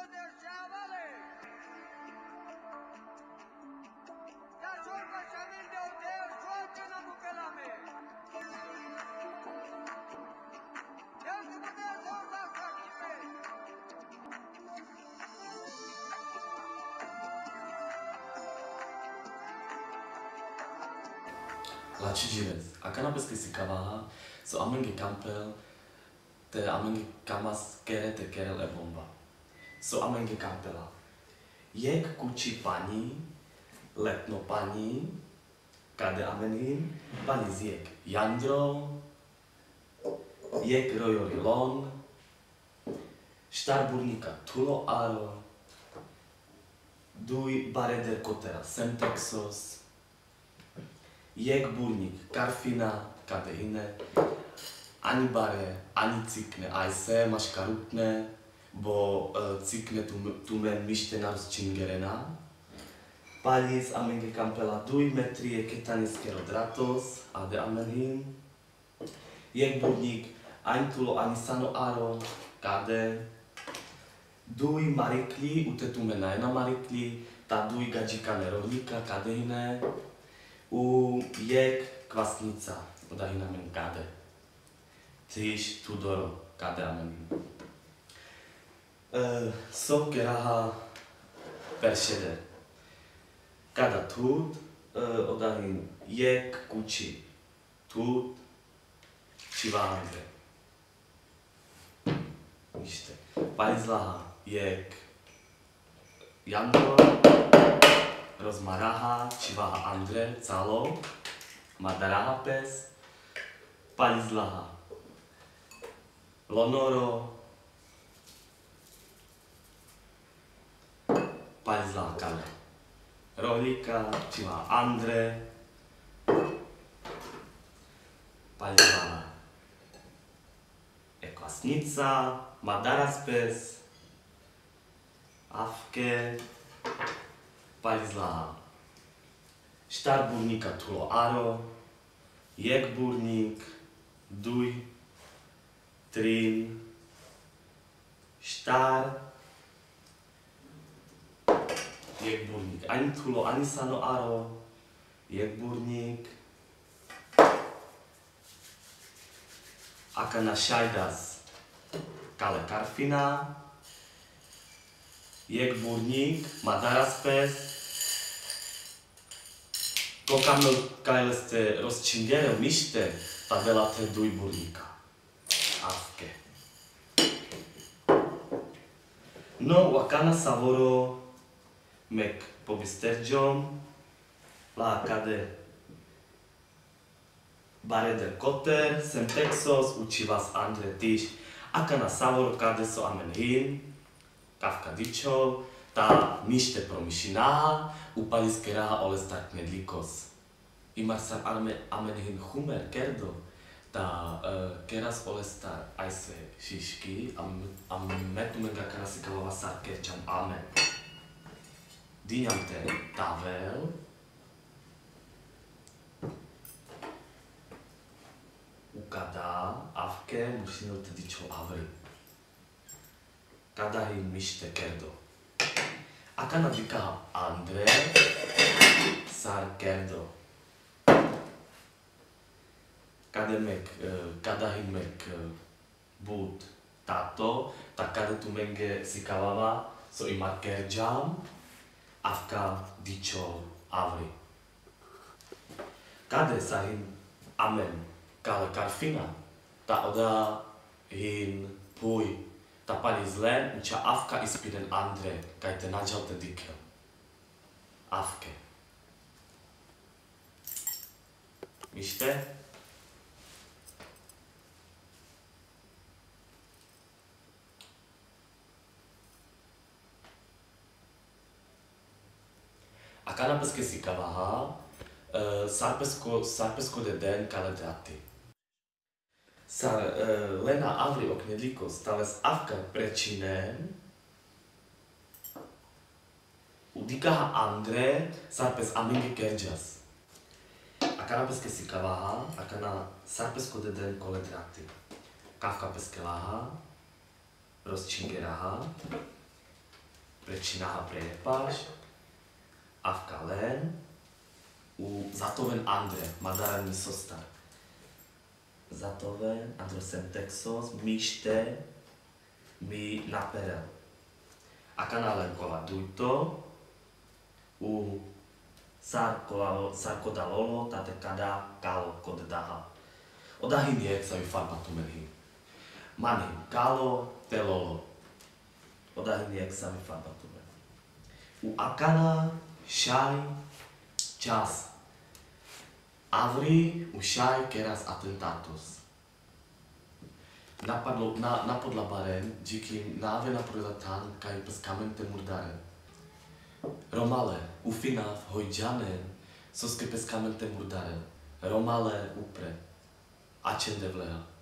La Chijirez, akana pesquisi kavaha, so amengi kampel, te amengi kamas kere te kerel e bomba. So amengi kampela. Jek kuči pani, letno pani, kade amenin, pani zjek Jandro, jek rojorilon, štarburnika tulo aro, duj bareder kotera Semtexos, jek burnik karfina, kade hine, ani bare, ani cikne, aj se maš karutne, bo cikne tumen mište na rozčingerena. Palis amenge kampela 2 metrie ketanis kerodratos, ade amenhin. Jek burnik, ani tulo, ani sano aro, kade. 2 marikli, ute tumen na jedna marikli, ta 2 gadžika nerovnika, kade hine. U jek kvasnica, oda hina men kade. Triš tudoro, kade amenhin. So keraha peršede. Kada tut, odahin jek kuči tut, čivánge. Ište. Palizlaha jek Jandro, rozmaraha, čivaha Andre, calo, madaraha pes, palizlaha Lonoro, palizlaha kale. Rohlíka, čivaha Andre, palizlaha ekvasnica, madaras pes, avke, palizlaha štarburnika tulo aro, jek burnik, duj, trin, štar, jek burnik, ani tulo, ani sano aro, jek burnik, akana šajdas, kale karfina, jek burnik, madaras pes, kokamno kajle ste rozčingere mište, ta delate duj burnika. Avke. No, wakana savoro, mek pobisterđom, la kade bareder koter, Semtexos, učivas Andre tiš, akana savoro kade so amenhin, kavka dičov, ta mište promišinaha, upalis keraha olestar knedlikos. Imar sam amenhin humer kerdo, ta keras olestar ajse šiški, a metumenga karasi kalava sar kerčam amen. Dinjam te tavel, ukada, avke, mušinil te dičo avri. Kada hin mište kerdo. Akana dikaha Andre, sar kerdo. Kada hin mek bud tato, tak kada tu menge sikavava, so ima kerjam, avka dičo avri. Kade sa hin amen kale karfina, ta oda hin puj, ta pani zlen, uča avka ispiden Andre, kaj te nađal te dikel. Avke. Mište? A kanapeske si kavaha, sarpesko de den kale drati. Sar lena avri oknedlikos tales avka prečinen, udikaha Andre, sarpes aminge kerjas. A kanapeske si kavaha, a kana sarpesko de den kole drati. Kavka peskelaha, rozčingeraha, Prečinaha prejepaš, avkalen, u zatoven Andre, madaran misostar. Zatoven, androsentexos, miște, mi naperel. A canalen cola duito, u sarkodalolo, tate kada kalo koddaha. Odahin je, sa mi farbatumenhi. Manhim kalo, telolo. Odahin je, sa mi farbatumen. U akana, šaj, čas. Avri, u šaj, keras atentatus. Napodlabaren, díky návena prodatan, kaj pescamente murdaren. Romale, u finav, hojďanen, soske pescamente murdaren. Romale, upre. Acendevleha.